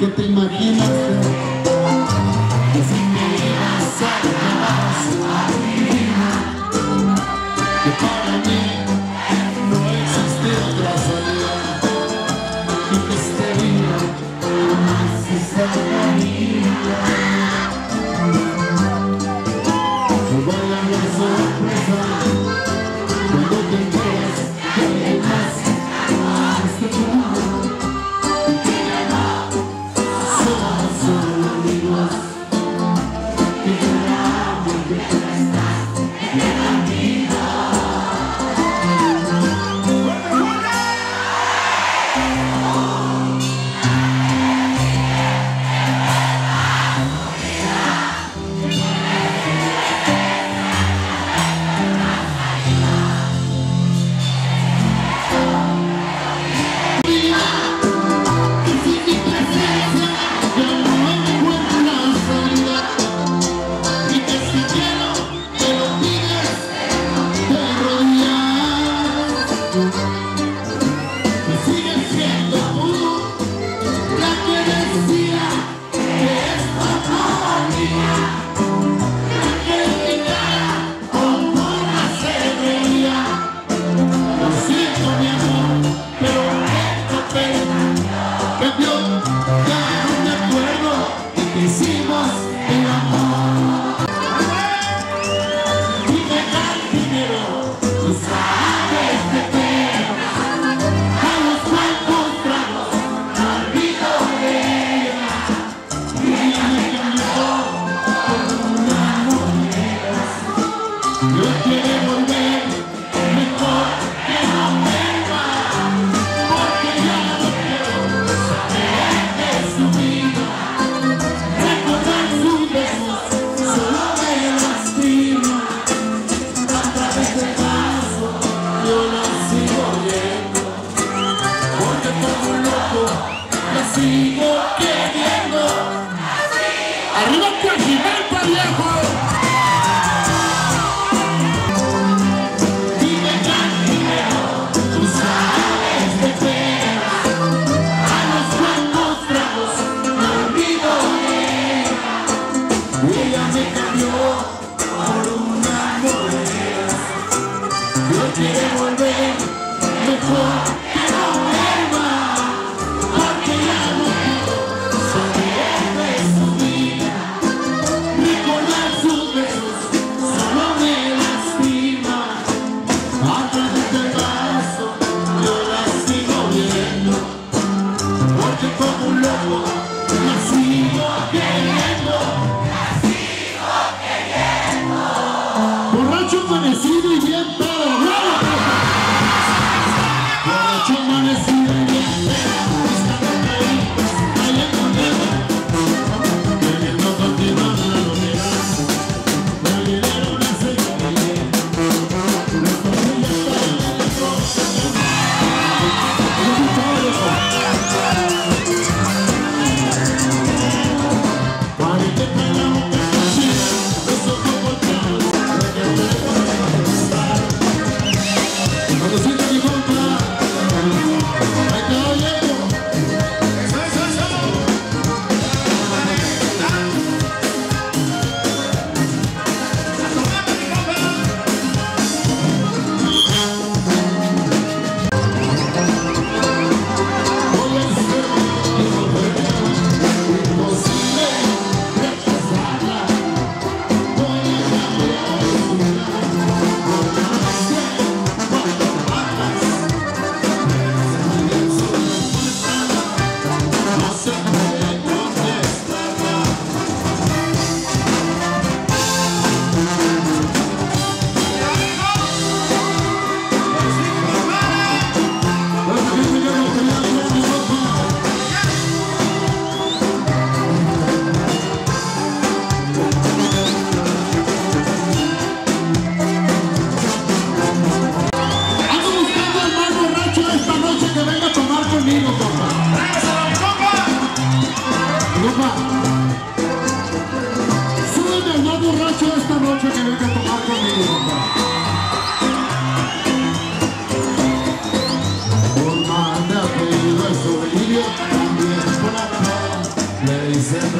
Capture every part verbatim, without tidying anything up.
que te imaginaste que si me ibas a dejar a mi vida, que para mí no existe otra salida y que este día jamás se salvaría. No vaya a la sorpresa cuando te enteres que hay más en este mundo y que ya no somos solo amigos, que lloramos de que estás en la vida. Hicimos el amor y me da el dinero, tú sabes de qué. A los cuantos tragos me olvido de ella y ella me cambió por una moneda. Yo quiero volver, mejor que no vuelva, porque ya no quiero saber de su vida. Solo me lastima, a través del vaso yo lo sigo viendo, porque como un loco la sigo queriendo. ¡Arriba Coajimalpa, viejo! Dime cantinero, tú sabes de peras, a los cuantos tragos me olvido de ella. Ella me cambió por una moneda. Yo quiero volver, mejor que no vuelva, porque ya no quiero saber de su vida, recordar sus besos.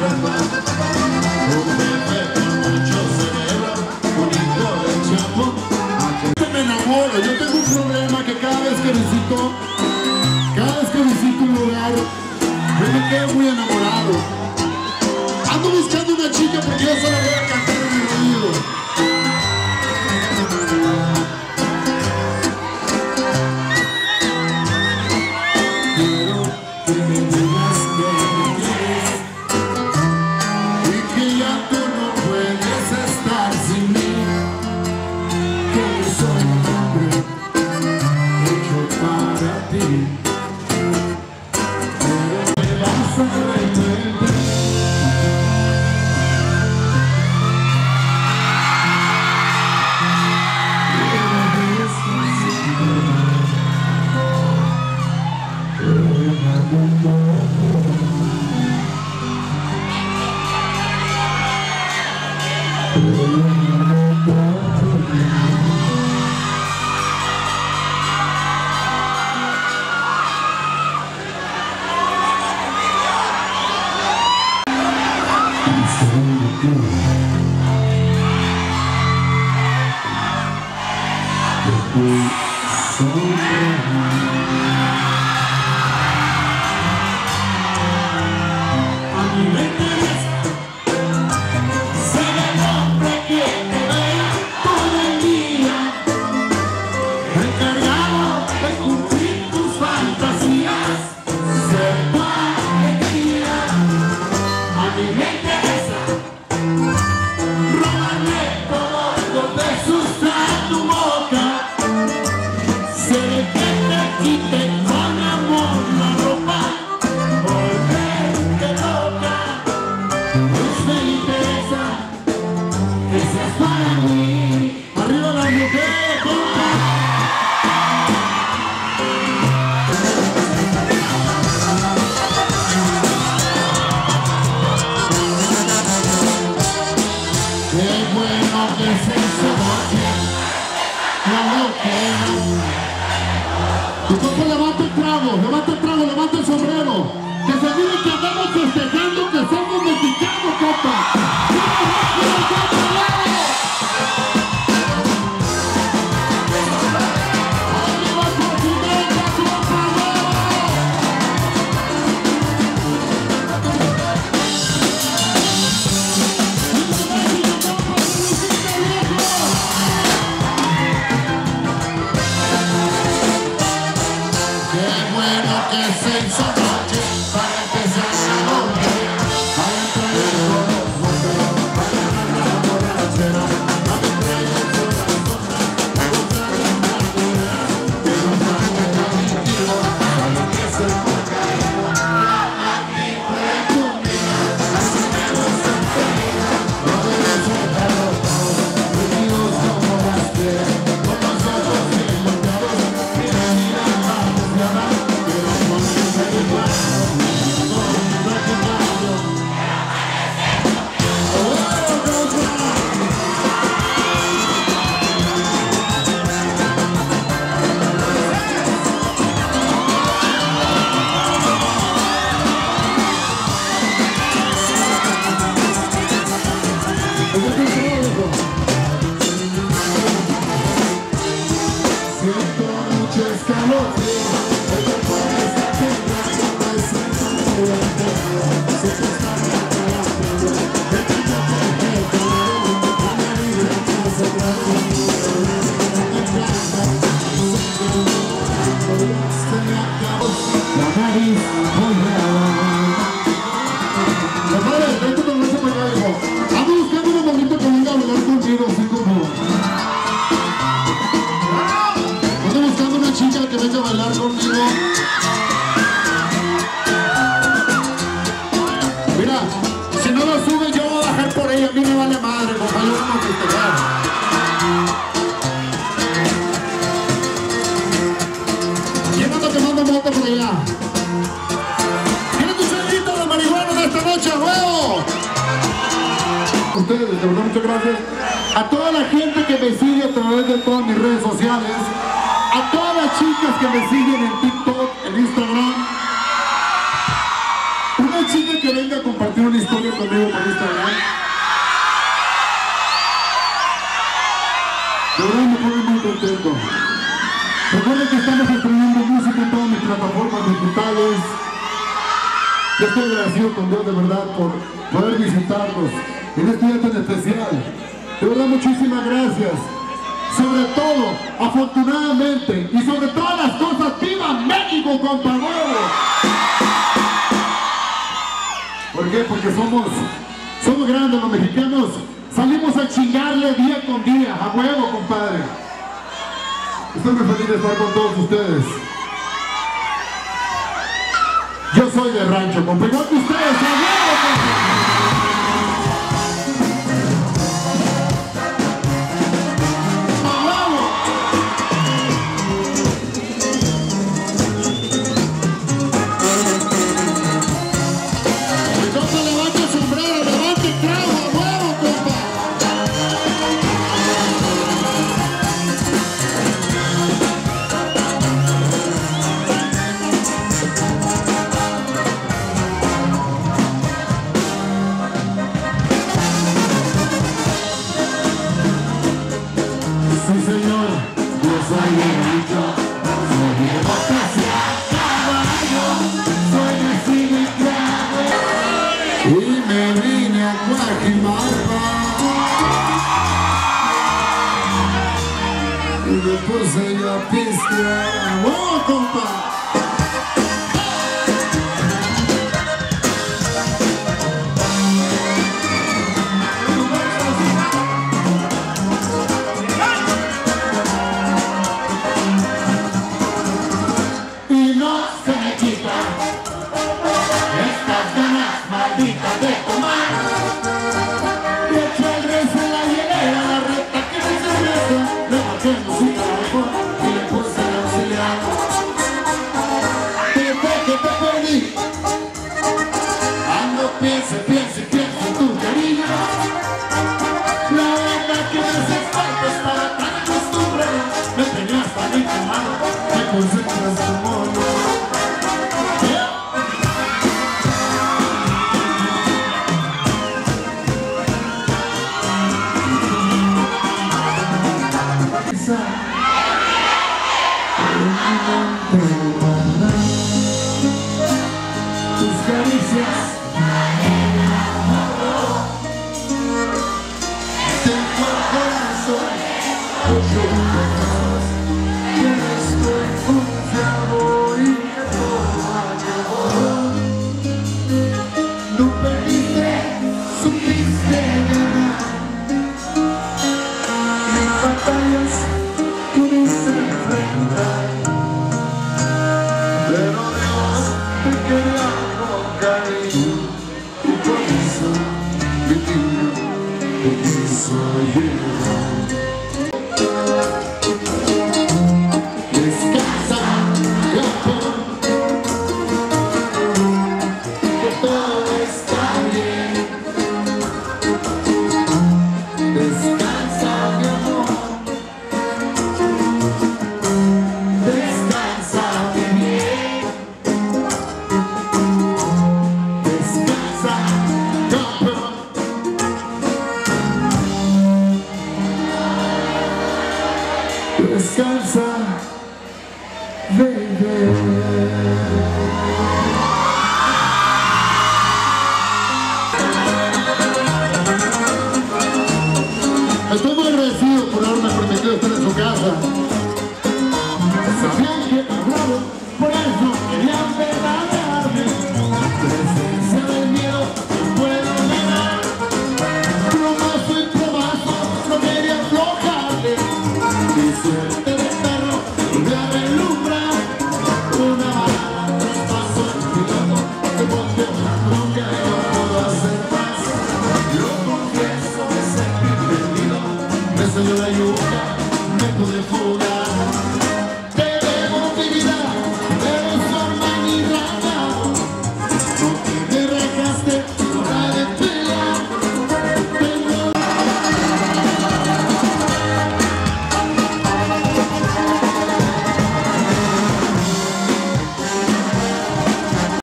Un bebé con mucho cerebro, un hijo de chapo. Me enamoro, yo tengo un problema que cada vez que visito, cada vez que visito un lugar, yo me quedo muy enamorado. Ando buscando una chica porque yo solo voy a cantar en el oído. Quiero que me digas que me quieres y que ya tú no puedes estar sin mí, que yo soy un hombre hecho para ti, pero me vas a arrepentir. Levanta el trago, levanta el trago, levanta el sombrero. Que se diga que andamos festejando que somos mexicanos, compa. Ustedes, de verdad, muchas gracias a toda la gente que me sigue a través de todas mis redes sociales, a todas las chicas que me siguen en TikTok, en Instagram. Una chica que venga a compartir una historia conmigo por Instagram. De verdad me pone muy contento. Recuerden que estamos estrenando música en todas mis plataformas digitales. Yo estoy agradecido con Dios de verdad por poder visitarlos en este día tan especial. De verdad, muchísimas gracias. Sobre todo, afortunadamente, y sobre todas las cosas, ¡viva México, compa! ¡Huevo! ¿Por qué? Porque somos, somos grandes los mexicanos. Salimos a chingarle día con día, a huevo, compadre. Estoy muy feliz de estar con todos ustedes. Yo soy de rancho, compa, igual que ustedes, a huevo, compa. Sí, señor, yo soy de rancho, soy de botas y a caballo, soy nacido y criado, y me vine a Guajimalpa, y me puse yo a pistear. ¡Oh, compa! De tomar y eché el rezo en la hielera, la recta que me cerveza, le marqué música mejor y le puse el auxiliar. Desde que te perdí, ando piense, piense, piense en tu cariño. La verdad que me hace falta, estaba tan acostumbrado, me tenías tan encamado, me concentras tu mono. Tus caricias tengo el corazón que estoy confiado y que todo acabó. No perdiste, supiste ganar mis batallas, pudiste enfrentar, pero Dios te quería con cariño y por eso mi niño te quiso llevar.